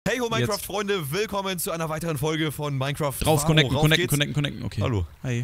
Hey ho Minecraft-Freunde, willkommen zu einer weiteren Folge von Minecraft. Drauf, connecten, okay. Hallo. Hi.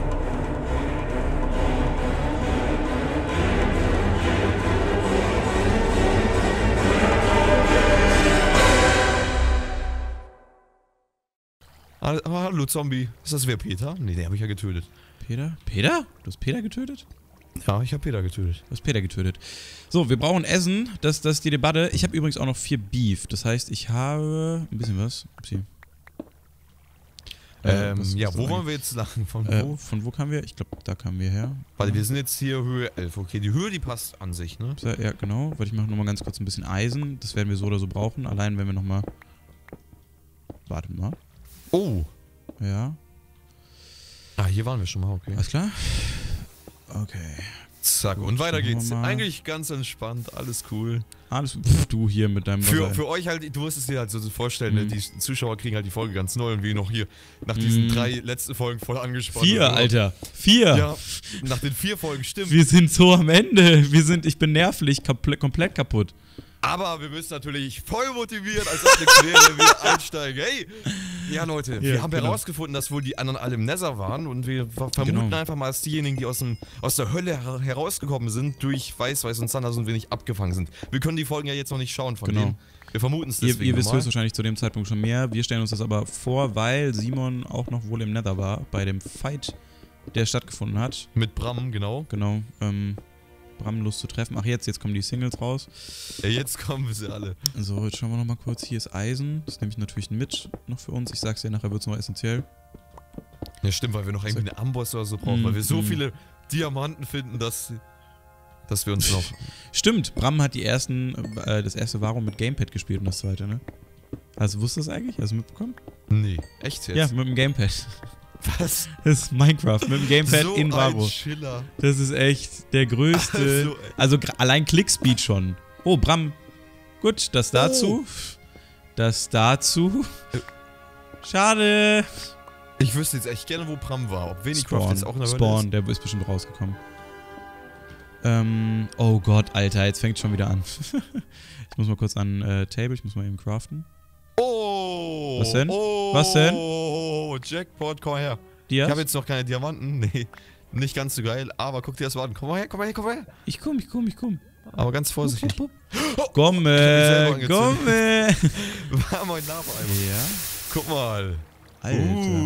Hallo Zombie. Ist das wer, Peter? Ne, den habe ich ja getötet. Peter? Peter? Du hast Peter getötet? Ja, ich habe Peter getötet. Du hast Peter getötet. So, wir brauchen Essen. Das ist die Debatte. Ich habe übrigens auch noch 4 Beef. Das heißt, ich habe ein bisschen was. Upsi. Ja, wo wollen wir jetzt lang? Von wo kamen wir? Ich glaube, da kamen wir her. Warte, wir sind jetzt hier Höhe 11. Okay, die Höhe, die passt an sich, ne? Ja, genau. Warte, ich mache nochmal ganz kurz ein bisschen Eisen. Das werden wir so oder so brauchen. Allein, wenn wir nochmal... Warte mal. Oh. Ja. Ah, hier waren wir schon mal, okay. Alles klar? Okay. Zack, gut, und weiter geht's. mal. Eigentlich ganz entspannt, alles cool. Alles, du hier mit deinem... Für euch halt, du musst es dir halt so vorstellen, ne? Die Zuschauer kriegen halt die Folge ganz neu und wir noch hier nach diesen 3 letzten Folgen voll angespannt. 4, Alter. 4. Ja, nach den 4 Folgen, stimmt. Wir sind so am Ende. Ich bin nervlich komplett kaputt. Aber wir müssen natürlich voll motiviert, als ob nichts wäre, wieder einsteigen. Hey! Ja, Leute, wir haben herausgefunden, dass wohl die anderen alle im Nether waren und wir vermuten einfach mal, dass diejenigen, die aus der Hölle herausgekommen sind, durch Weiß und Thunder so ein wenig abgefangen sind. Wir können die Folgen ja jetzt noch nicht schauen von denen. Wir vermuten es deswegen. Ihr wisst höchstwahrscheinlich zu dem Zeitpunkt schon mehr. Wir stellen uns das aber vor, weil Simon auch noch wohl im Nether war, bei dem Fight, der stattgefunden hat. Mit Bram, genau. Genau, Bram Lust zu treffen. Ach, jetzt kommen die Singles raus. Ja, jetzt kommen sie alle. So, jetzt schauen wir nochmal kurz. Hier ist Eisen. Das nehme ich natürlich mit noch für uns. Ich sag's dir, nachher wird's noch essentiell. Ja, stimmt, weil wir noch irgendwie eine Amboss oder so brauchen, weil wir so viele Diamanten finden, dass wir uns noch... Stimmt, Bram hat das erste Varum mit Gamepad gespielt und das zweite, ne? Also, wusstest du das eigentlich? Hast du mitbekommen? Nee, echt jetzt? Ja, mit dem Gamepad. Was? Das ist Minecraft mit dem Gamepad so in Varo. Ein Schiller. Das ist echt der größte. Also allein Clickspeed schon. Oh, Bram. Gut, das dazu. Das dazu. Schade. Ich wüsste jetzt echt gerne, wo Bram war. Ob Wenigcraft jetzt auch in der Hölle Spawn, ist. der ist bestimmt rausgekommen. Oh Gott, Alter, jetzt fängt schon wieder an. Ich muss mal kurz an Table, ich muss mal eben craften. Oh! Was denn? Oh! Was denn? Oh, Jackpot, komm mal her. Dias? Ich habe jetzt noch keine Diamanten. Nee, nicht ganz so geil. Aber guck dir das mal an. Komm mal her. Ich komm. Aber ganz vorsichtig. Komme. War mein Lava-Eimer. Ja. Guck mal. Alter.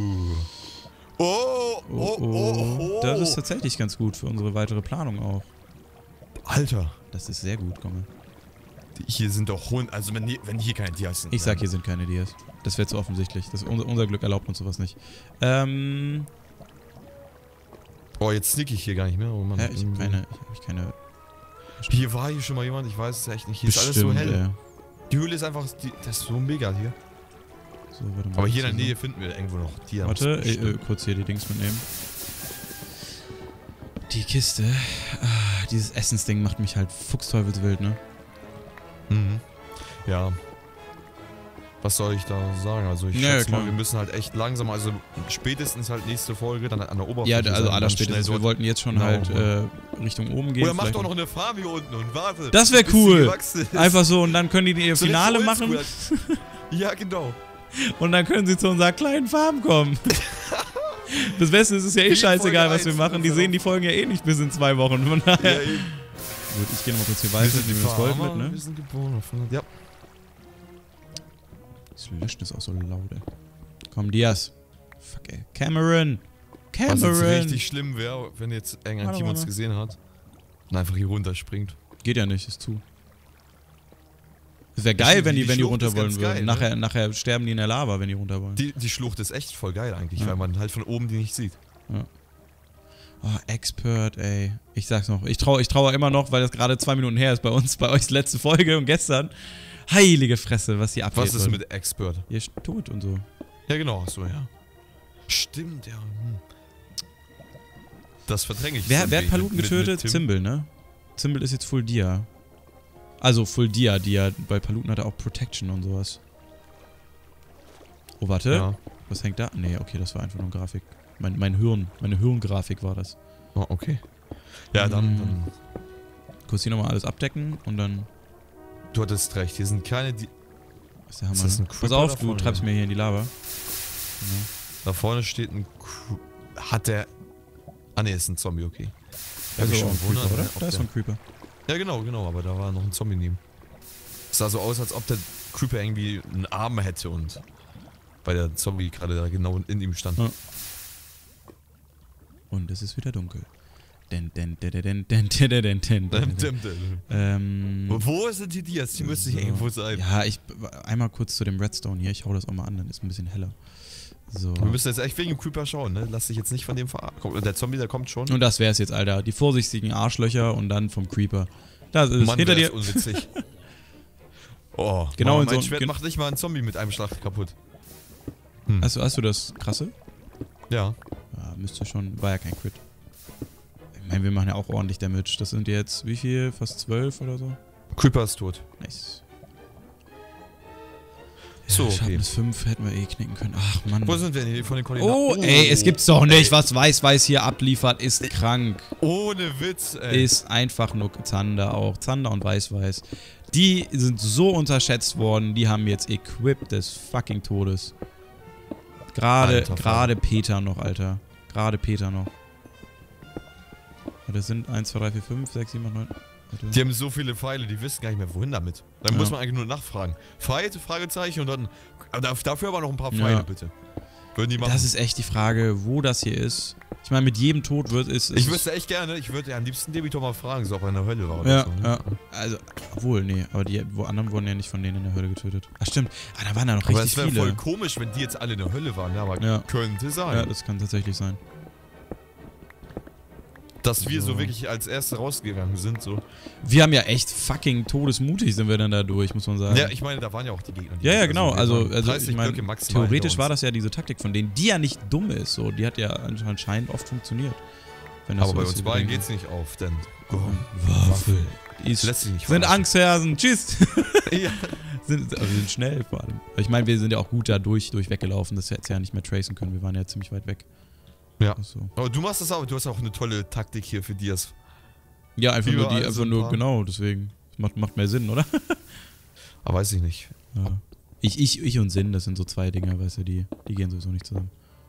Oh. Das ist tatsächlich ganz gut für unsere weitere Planung auch. Alter. Das ist sehr gut, komme. Hier sind doch also wenn hier keine Dias sind. Ich sag, hier sind keine Dias. Das wäre zu offensichtlich. Unser Glück erlaubt uns sowas nicht. Oh, jetzt snick ich hier gar nicht mehr. Oh Mann. Ja, ich hab keine... Hier war hier schon mal jemand, ich weiß es echt nicht. Hier ist alles so hell. Ja. Die Höhle ist einfach, das ist so mega hier. So, warte mal. Aber hier in der Nähe finden wir irgendwo noch Dias. Warte, kurz hier die Dings mitnehmen. Die Kiste. Dieses Essensding macht mich halt fuchsteufelswild, ne? Mhm. Ja. Was soll ich da sagen? Also ich schätze mal, wir müssen halt echt langsam, also spätestens halt nächste Folge, dann an der Oberfläche. Ja, also allerspätestens. Wir wollten jetzt schon halt Richtung oben gehen. Oder macht doch noch eine Farm hier unten und warte. Das wäre cool. Einfach so und dann können die ihr Finale machen. Ja, genau. Und dann können sie zu unserer kleinen Farm kommen. Das Beste ist, es ist ja eh scheißegal, was wir machen. Die sehen die Folgen ja eh nicht bis in 2 Wochen. Von daher. Ja, gut, ich gehe nochmal kurz hier weiter. Nehmen wir das Gold mit, ne? Wir sind geboren. Ja. Das Löschen ist auch so laut, ey. Komm, Dias. Fuck, ey. Cameron! Was jetzt richtig schlimm wäre, wenn jetzt irgendein Team uns gesehen hat und einfach hier runterspringt. Geht ja nicht, ist zu. Es wäre geil, wenn die runter wollen würden. Geil, nachher sterben die in der Lava, wenn die runter wollen. Die Schlucht ist echt voll geil eigentlich, weil man halt von oben die nicht sieht. Ja. Oh, Expert, ey. Ich sag's noch. Ich traue immer noch, weil das gerade 2 Minuten her ist bei uns, bei euch letzte Folge und gestern. Heilige Fresse, was hier abgeht. Was ist mit Expert? Ihr ist tot und so. Ja, genau, so, ja. Stimmt, ja. Das verdränge ich. Wer hat Paluten getötet? Zimbel, ne? Zimbel ist jetzt Full Dia. Also Full Dia, weil Paluten hatte auch Protection und sowas. Oh, warte. Ja. Was hängt da? Nee, okay, das war einfach nur Grafik. Meine Hirngrafik war das. Oh, okay. Ja, dann kurz hier nochmal alles abdecken und dann... Du hattest recht, hier sind keine Das ist der Hammer. Ist das ein Pass Creeper auf, da du vorne? treibst mir hier in die Lava. Genau. Da vorne steht ein... Hat der... Ah ne, ist ein Zombie, okay. Also mich auch ein Creeper, oder? ob Da ist so ein Creeper. Ja, genau, aber da war noch ein Zombie neben. Es sah so aus, als ob der Creeper irgendwie einen Arm hätte und... Weil der Zombie gerade da genau in ihm stand. Ja. Und es ist wieder dunkel. Wo sind die Dias? Die müssen hier irgendwo sein. Ja, einmal kurz zu dem Redstone hier. Ich hau das auch mal an, dann ist ein bisschen heller. So. Wir müssen jetzt echt wegen dem Creeper schauen, ne? Lass dich jetzt nicht von dem verarschen. Der Zombie, der kommt schon. Und das wär's jetzt, Alter. Die vorsichtigen Arschlöcher und dann vom Creeper. Da ist Mann, hinter dir. ist unwitzig. Oh, Genau in mein so Schwert macht nicht mal einen Zombie mit einem Schlag kaputt. Hast du das krasse? Ja. Ja, müsste schon. War ja kein Crit. Ich meine, wir machen ja auch ordentlich Damage. Das sind jetzt wie viel? Fast 12 oder so? Creeper ist tot. Nice. So, okay. Schatten bis 5 hätten wir eh knicken können. Ach, Mann. Wo sind wir denn hier von den Koordinaten? Oh, ey, es gibt's doch nicht. Was Weiß hier abliefert, ist krank. Ohne Witz, ey. Ist einfach nur Zander auch. Zander und Weiß. Die sind so unterschätzt worden. Die haben jetzt Equip des fucking Todes. Gerade Peter noch, Alter. Gerade Peter noch. Das sind 1, 2, 3, 4, 5, 6, 7, 8, 9. Die haben so viele Pfeile, die wissen gar nicht mehr, wohin damit. Dann muss man eigentlich nur nachfragen. Fight, Fragezeichen und dann... Dafür aber noch ein paar Pfeile, bitte. Würden die machen. Das ist echt die Frage, wo das hier ist. Ich meine, mit jedem Tod wird es... Ich wüsste echt gerne, ich würde ja am liebsten Debitor mal fragen, so ob er in der Hölle war oder ja, so. Ne? Ja, also, obwohl, nee, aber die anderen wurden ja nicht von denen in der Hölle getötet. Ach stimmt, da waren ja noch richtig viele. Aber es wäre voll komisch, wenn die jetzt alle in der Hölle waren, ja, aber könnte sein. Ja, das kann tatsächlich sein. Dass wir so wirklich als Erste rausgegangen sind, so. Wir haben ja echt fucking todesmutig sind wir dann da durch, muss man sagen. Ja, ich meine, da waren ja auch die Gegner. Die ja, genau, also ich meine, theoretisch war das ja diese Taktik von denen, die ja nicht dumm ist, so, die hat ja anscheinend oft funktioniert. Aber so bei uns beiden geht's nicht auf, denn... Waffel. Lässt sich nicht sind Angsthersen, tschüss! Ja. Wir sind schnell vor allem. Ich meine, wir sind ja auch gut da weggelaufen, das hätte ja nicht mehr tracen können, wir waren ja ziemlich weit weg. Ja. So. Aber du machst das auch, du hast auch eine tolle Taktik hier für Dias. Ja, einfach nur, genau, deswegen. Das macht mehr Sinn, oder? Aber weiß ich nicht. Ja. Ich und Sinn, das sind so zwei Dinge, weißt du, die gehen sowieso nicht zusammen.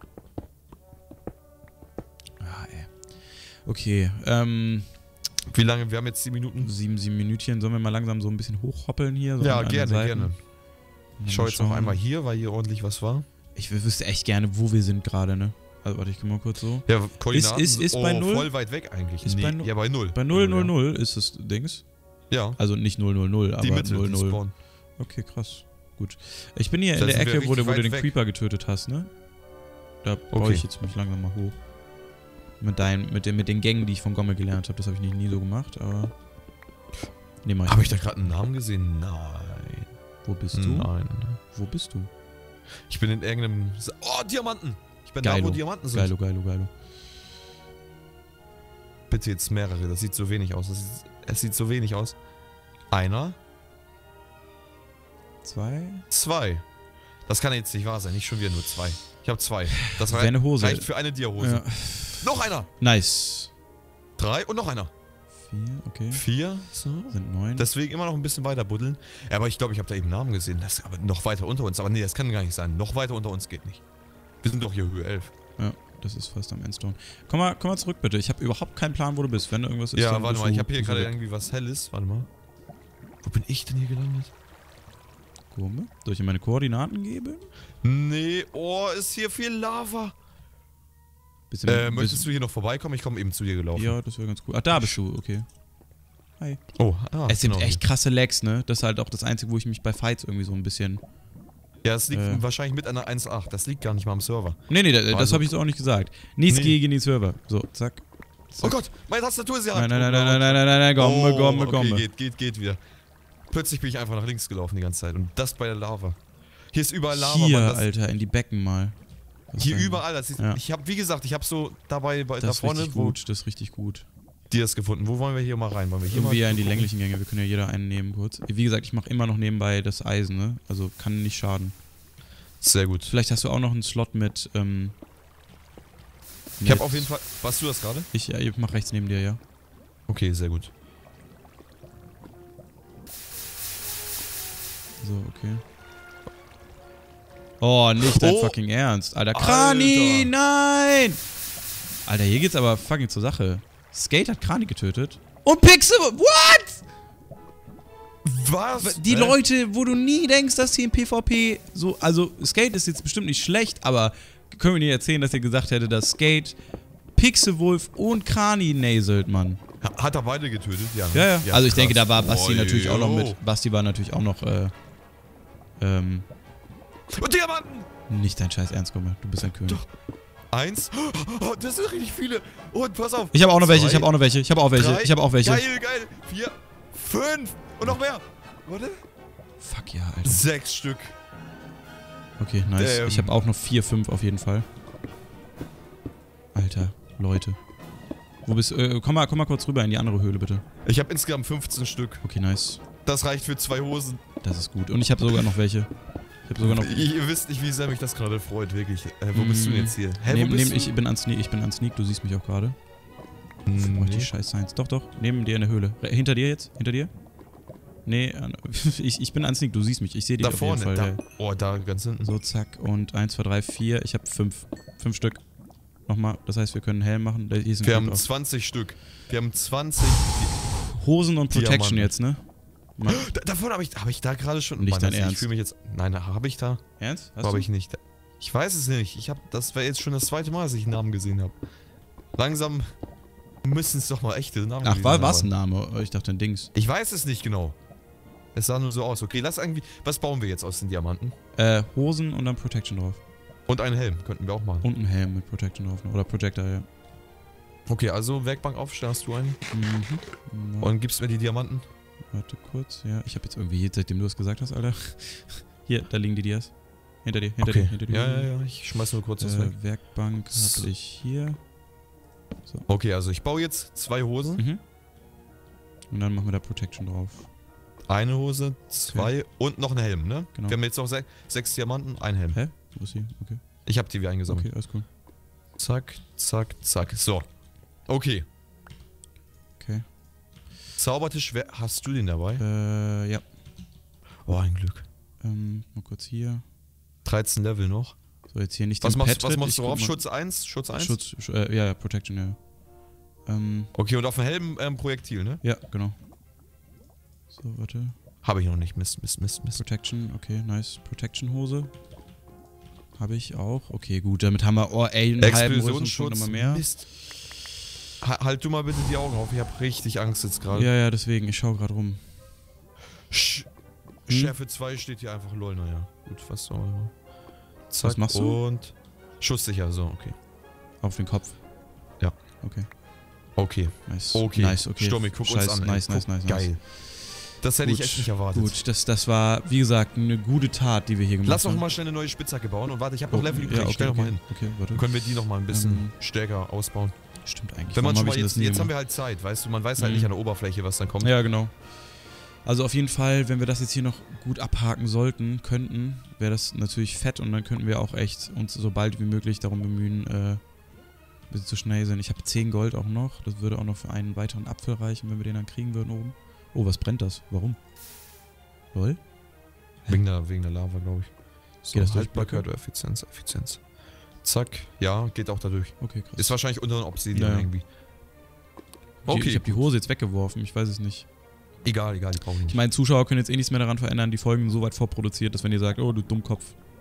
Ah, ey. Okay, wie lange? Wir haben jetzt 7 Minuten? 7 Minütchen. Sollen wir mal langsam so ein bisschen hochhoppeln hier? So ja, gerne. Ich schaue jetzt noch schauen. einmal hier, weil hier ordentlich was war. Ich wüsste echt gerne, wo wir sind gerade, ne? Also, warte, ich geh mal kurz so. Ja, Koordinaten ist bei 0? Voll weit weg eigentlich. Ist bei 0? Ja, bei 0. Bei 0, 0, 0 ist das Dings? Ja. Also nicht 0, 0, 0, aber die Mitte, 0, 0. Spawn. Okay, krass. Gut. Ich bin hier in der Ecke, wo du den Creeper getötet hast, ne? Da baue ich jetzt mich langsam mal hoch. Mit den Gängen, die ich von Gomme gelernt habe. Das habe ich nie so gemacht, aber... Nee, habe ich da gerade einen Namen gesehen? Nein. Wo bist du? Nein. Wo bist du? Ich bin in irgendeinem... Oh, Diamanten! Ich bin Geilo. da, wo Diamanten sind. Geilo. Bitte jetzt mehrere, das sieht so wenig aus. Es sieht so wenig aus. Einer. 2. Das kann jetzt nicht wahr sein, nicht schon wieder nur 2. Ich habe 2. Das wäre eine Hose. Reicht für eine Dia-Hose. Ja. Noch einer! Nice. 3 und noch einer. 4, okay. 4, so. Sind 9. Deswegen immer noch ein bisschen weiter buddeln. Ja, aber ich glaube, ich habe da eben Namen gesehen. Das ist aber noch weiter unter uns. Aber nee, das kann gar nicht sein. Noch weiter unter uns geht nicht. Wir sind doch hier Höhe 11. Ja, das ist fast am Endstone. Komm mal zurück, bitte. Ich habe überhaupt keinen Plan, wo du bist. Wenn da irgendwas ist, ja, warte mal. Ich habe hier gerade irgendwie was Helles. Warte mal. Wo bin ich denn hier gelandet? Soll ich dir meine Koordinaten geben? Nee, oh, ist hier viel Lava. Möchtest du hier noch vorbeikommen? Ich komme eben zu dir gelaufen. Ja, das wäre ganz cool. Ach, da bist du, okay. Hi. Oh, es sind echt krasse Lags, ne? Das ist halt auch das Einzige, wo ich mich bei Fights irgendwie so ein bisschen... Ja, es liegt wahrscheinlich mit einer 1.8. Das liegt gar nicht mal am Server. Nee, das habe ich so auch nicht gesagt. Nichts gegen die Server. So, zack. Oh Gott, meine Tastatur ist ja... Nein, Gomme. Geht wieder. Plötzlich bin ich einfach nach links gelaufen die ganze Zeit. Und das bei der Lava. Hier ist überall Lava. Hier, Mann, Alter, in die Becken mal. Hier überall. Das ist, ich habe, wie gesagt, ich habe so dabei da vorne... Das ist richtig gut. Dias gefunden. Wo wollen wir hier mal rein? Wollen wir hier irgendwie mal in die länglichen Gänge. Wir können ja jeder einen nehmen kurz. Wie gesagt, ich mache immer noch nebenbei das Eisen, ne? Also kann nicht schaden. Sehr gut. Vielleicht hast du auch noch einen Slot mit... ich habe auf jeden Fall... Warst du das gerade? Ich mach rechts neben dir, ja. Okay, sehr gut. So, okay. Oh, nicht dein fucking Ernst. Alter, Krani, Alter. nein! Alter, hier geht's aber fucking zur Sache. Skate hat Krani getötet. Und Pixel, what? Was? Die Leute, wo du nie denkst, dass die im PvP so... Also, Skate ist jetzt bestimmt nicht schlecht, aber können wir nicht erzählen, dass ihr gesagt hättet, dass Skate, Pixelwolf und Krani naselt, Mann. Hat er beide getötet? Ja. Ja. Also, ich krass. denke, da war Basti natürlich auch noch jo. mit. Basti war natürlich auch noch, Und Diamanten! Nicht dein Scheiß Ernst, Gumme. Du bist ein König. Doch. 1. Oh, das sind richtig viele. Und pass auf. Ich habe auch noch welche, 2, ich habe auch noch welche, ich habe auch welche, 3, ich habe auch welche. Geil. 4, 5 und noch mehr. Warte. Fuck ja, Alter. 6 Stück. Okay, nice. Ich habe auch noch 4, 5 auf jeden Fall. Alter, Leute. Wo bist du? Komm mal kurz rüber in die andere Höhle, bitte. Ich habe insgesamt 15 Stück. Okay, nice. Das reicht für 2 Hosen. Das ist gut. Und ich habe sogar noch welche. Ich habe sogar noch... Ihr wisst nicht, wie sehr mich das gerade freut, wirklich. Wo bist du denn jetzt hier? Hä, wo bist du? Ich bin an Sneak, du siehst mich auch gerade. Oh, die scheiß Science. Doch, neben dir in der Höhle. Hinter dir jetzt? Hinter dir? Nee, ich bin an Sneak, du siehst mich. Ich sehe dich da auf vorne, jeden Fall. da. Oh, da ganz hinten. So, zack. Und 1, 2, 3, 4. Ich habe 5. 5 Stück. Nochmal. Das heißt, wir können einen Helm machen. Wir haben 20 Stück. Wir haben 20... Hosen und Protection jetzt, ne? Davon habe ich da gerade schon... Nicht dein Ernst. Ich fühle mich jetzt... Nein, habe ich da? Ernst? Habe ich nicht. Ich weiß es nicht. Das war jetzt schon das 2. Mal, dass ich einen Namen gesehen habe. Langsam müssen es doch mal echte Namen sein. Ach, war es ein Name? Ich dachte ein Dings. Ich weiß es nicht genau. Es sah nur so aus. Okay, lass irgendwie... Was bauen wir jetzt aus den Diamanten? Hosen und dann Protection drauf. Und einen Helm könnten wir auch machen. Und einen Helm mit Protection drauf. Oder Projector, ja. Okay, also Werkbank aufstellen, hast du einen? Mhm. Und gibst mir die Diamanten? Warte kurz, ja. Ich habe jetzt irgendwie, seitdem du es gesagt hast, Alter. Hier, da liegen die Dias. Hinter dir. Ja, ich schmeiß nur kurz das weg. Werkbank habe ich hier. So. Okay, also ich baue jetzt 2 Hosen. Mhm. Und dann machen wir da Protection drauf. Eine Hose, 2 und noch einen Helm, ne? Genau. Wir haben jetzt noch 6 Diamanten, ein Helm. Hä? Wo ist sie? Okay. Ich hab die wie eingesammelt. Okay, alles cool. Zack, zack, zack. So. Okay. Okay. Zaubertisch, hast du den dabei? Ja. Oh, ein Glück. Mal kurz hier. 13 Level noch. So, jetzt hier nicht was den machst Pad du drauf? Schutz 1? Schutz 1? Ja, Protection, ja. Okay, und auf dem Helm Projektil, ne? Ja, genau. So, warte. Habe ich noch nicht. Mist. Protection, okay, nice. Protection-Hose. Habe ich auch. Okay, gut, damit haben wir, einen halben Explosionsschutz, nochmal mehr. Mist. Halt du mal bitte die Augen auf, ich habe richtig Angst jetzt gerade. Ja, deswegen, ich schaue gerade rum. Schärfe 2 steht hier einfach lol, naja. Gut, was soll man. Zack, was machst du? Und schusssicher, so, okay. Auf den Kopf? Ja. Okay. Nice. Okay. Stommi, guck uns an. Nice. Geil. Das hätte ich echt nicht erwartet. Gut, das war, wie gesagt, eine gute Tat, die wir hier gemacht haben. Lass doch mal schnell eine neue Spitzhacke bauen und warte, ich habe noch Level übrig. Ja, Stell doch mal hin. Okay, warte. Dann können wir die noch mal ein bisschen stärker ausbauen. Stimmt eigentlich. Wenn man schon mal jetzt haben wir halt Zeit, weißt du, man weiß halt nicht an der Oberfläche, was dann kommt. Ja, genau. Also auf jeden Fall, wenn wir das jetzt hier noch gut abhaken könnten, wäre das natürlich fett und dann könnten wir auch echt uns so bald wie möglich darum bemühen, ein bisschen zu schnell sein. Ich habe 10 Gold auch noch, das würde auch noch für einen weiteren Apfel reichen, wenn wir den dann kriegen würden oben. Oh, was brennt das? Warum? Lol? Wegen der Lava, glaube ich. So, geht das Haltbarkeit oder Effizienz. Zack, ja, geht auch dadurch. Okay, krass. Ist wahrscheinlich unter den Obsidian irgendwie. Okay. Ich habe die Hose jetzt weggeworfen, ich weiß es nicht. Egal, die brauchen wir nicht. Ich meine, Zuschauer können jetzt eh nichts mehr daran verändern, die Folgen so weit vorproduziert, dass wenn ihr sagt, oh du Dummkopf.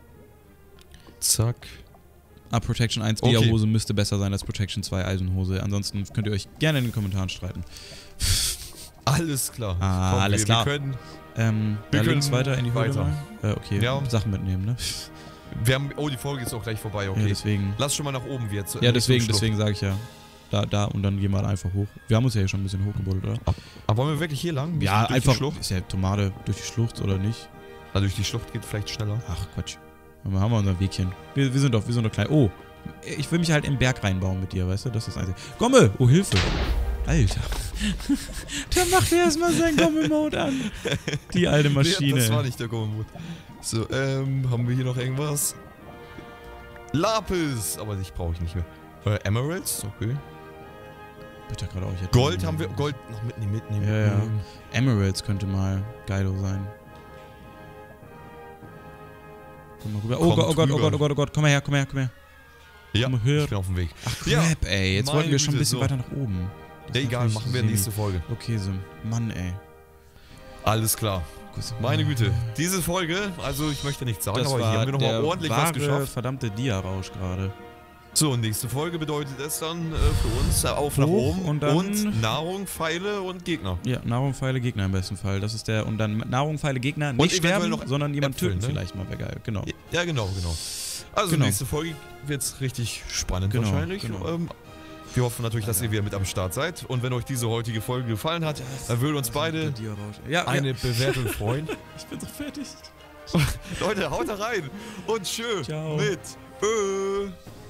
Zack. Protection 1 Dia-Hose müsste besser sein als Protection 2 Eisenhose. Ansonsten könnt ihr euch gerne in den Kommentaren streiten. Alles klar. Komm, alles klar. Wir können links weiter in die Höhle rein? Okay, ja. Sachen mitnehmen, ne? Wir haben, die Folge ist auch gleich vorbei, okay. Ja, deswegen. Lass schon mal nach oben jetzt. Ja, deswegen sage ich ja. Da und dann gehen wir halt einfach hoch. Wir haben uns ja hier schon ein bisschen hochgebuddelt, oder? Aber wollen wir wirklich hier lang? Ja, einfach. Ist ja Tomate durch die Schlucht, oder nicht? Na, durch die Schlucht geht vielleicht schneller. Ach, Quatsch. Dann haben wir unser Wegchen. Wir sind doch klein. Oh, ich will mich halt im Berg reinbauen mit dir, weißt du? Das ist das Einzige. Gomme! Oh, Hilfe! Alter. Da macht er erstmal seinen Gomme-Mode an. Die alte Maschine. Das war nicht der Gomme-Mode. So, haben wir hier noch irgendwas? Lapis! Aber dich brauche ich nicht mehr. Emeralds? Okay. Bitte gerade auch hier. Gold haben wir. Gold noch mitnehmen. Ja. Emeralds könnte mal geilo sein. Komm mal rüber. Oh Gott, komm mal her. Ja, komm her. ich bin auf dem Weg. Ach Crap, ey, jetzt wollten wir schon ein bisschen weiter nach oben. Ja, egal, machen wir nächste Folge. Okay, so, Mann, ey. Alles klar. Meine Güte, diese Folge, also ich möchte nichts sagen, aber hier haben wir nochmal ordentlich was geschafft. Verdammte Dia-Rausch gerade. So, nächste Folge bedeutet es dann für uns auf nach oben und Nahrung, Pfeile und Gegner. Ja, Nahrung, Pfeile, Gegner im besten Fall. Das ist der, und dann Nahrung, Pfeile, Gegner nicht sterben, sondern jemanden töten vielleicht mal, wäre geil. Genau. Ja, genau. Also nächste Folge wird es richtig spannend wahrscheinlich. Genau. Wir hoffen natürlich, dass ihr wieder mit am Start seid. Und wenn euch diese heutige Folge gefallen hat, dann würden uns beide eine Bewertung freuen. Ich bin so fertig. Leute, haut da rein und tschö mit